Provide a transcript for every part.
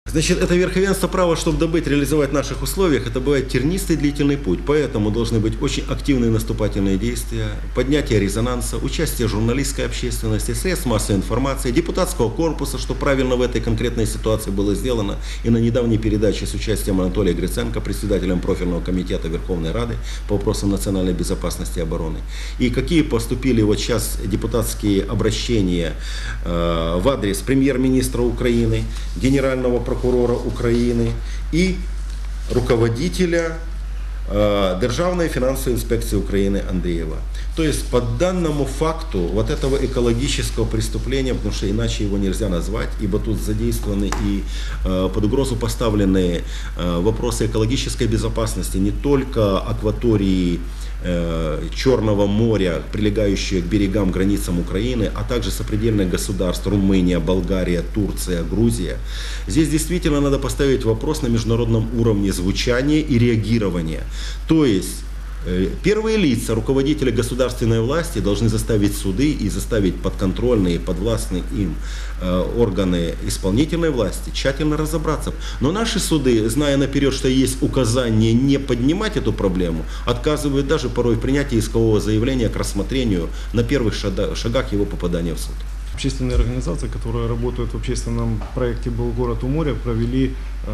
Значит, это верховенство права, чтобы добыть, реализовать в наших условиях, это бывает тернистый длительный путь. Поэтому должны быть очень активные наступательные действия, поднятие резонанса, участие журналистской общественности, средств массовой информации, депутатского корпуса, что правильно в этой конкретной ситуации было сделано. И на недавней передаче с участием Анатолия Гриценко, председателем профильного комитета Верховной Рады по вопросам национальной безопасности и обороны. И какие поступили вот сейчас депутатские обращения в адрес премьер-министра Украины, генерального прокурора Украины и руководителя Державной финансовой инспекции Украины Андреева. То есть по данному факту вот этого экологического преступления, потому что иначе его нельзя назвать, ибо тут задействованы и под угрозу поставлены вопросы экологической безопасности не только акватории Черного моря, прилегающие к берегам, границам Украины, а также сопредельных государств Румыния, Болгария, Турция, Грузия. Здесь действительно надо поставить вопрос на международном уровне звучания и реагирования. То есть первые лица, руководители государственной власти должны заставить суды и заставить подконтрольные, подвластные им органы исполнительной власти тщательно разобраться. Но наши суды, зная наперед, что есть указание не поднимать эту проблему, отказывают даже порой в принятии искового заявления к рассмотрению на первых шагах его попадания в суд. Общественные организации, которые работают в общественном проекте «Был город у моря», провели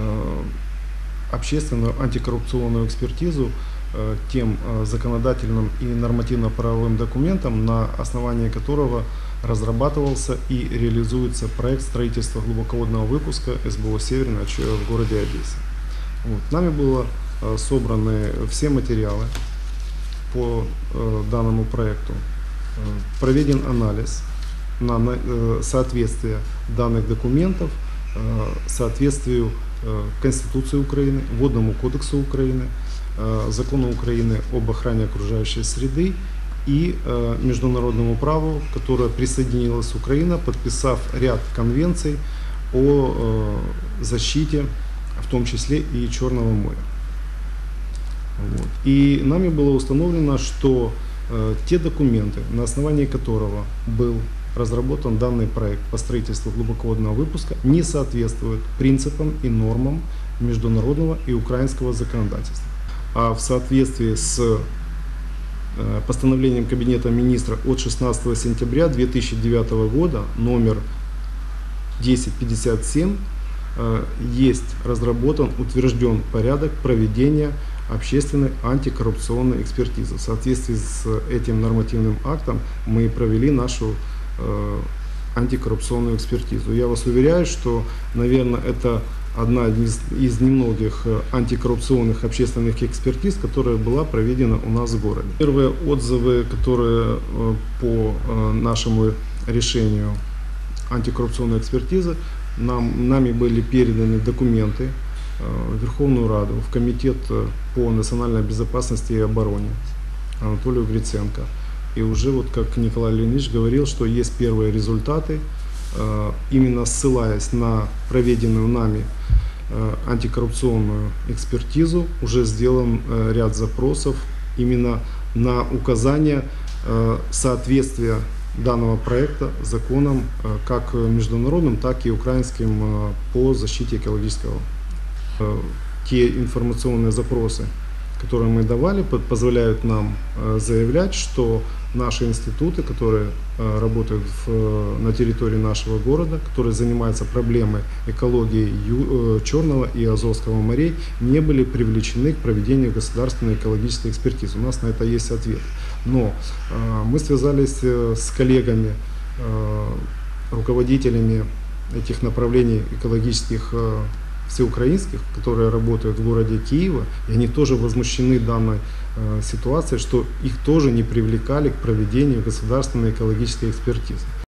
общественную антикоррупционную экспертизу тем законодательным и нормативно-правовым документам, на основании которого разрабатывался и реализуется проект строительства глубоководного выпуска СБО «Северный» в городе Одессе. Нами были собраны все материалы по данному проекту, проведен анализ на соответствие данных документов соответствию Конституции Украины, Водному кодексу Украины, Закону Украины об охране окружающей среды и международному праву, к которому присоединилась Украина, подписав ряд конвенций о защите, в том числе и Черного моря. И нами было установлено, что те документы, на основании которого был разработан данный проект по строительству глубоководного выпуска, не соответствуют принципам и нормам международного и украинского законодательства. А в соответствии с постановлением Кабинета министров от 16 сентября 2009 года номер 1057 есть разработан, утвержден порядок проведения общественной антикоррупционной экспертизы. В соответствии с этим нормативным актом мы провели нашу антикоррупционную экспертизу. Я вас уверяю, что, наверное, это одна из немногих антикоррупционных общественных экспертиз, которая была проведена у нас в городе. Первые отзывы, которые по нашему решению антикоррупционной экспертизы, нами были переданы документы в Верховную Раду, в Комитет по национальной безопасности и обороне Анатолию Гриценко. И уже, вот как Николай Леонидович говорил, что есть первые результаты, именно ссылаясь на проведенную нами антикоррупционную экспертизу, уже сделан ряд запросов именно на указание соответствия данного проекта законам как международным, так и украинским по защите экологического. Те информационные запросы, которые мы давали, позволяют нам заявлять, что наши институты, которые работают на территории нашего города, которые занимаются проблемой экологии Черного и Азовского морей, не были привлечены к проведению государственной экологической экспертизы. У нас на это есть ответ. Но мы связались с коллегами, руководителями этих направлений экологических всеукраинских, которые работают в городе Киева, и они тоже возмущены данной ситуацией, что их тоже не привлекали к проведению государственной экологической экспертизы.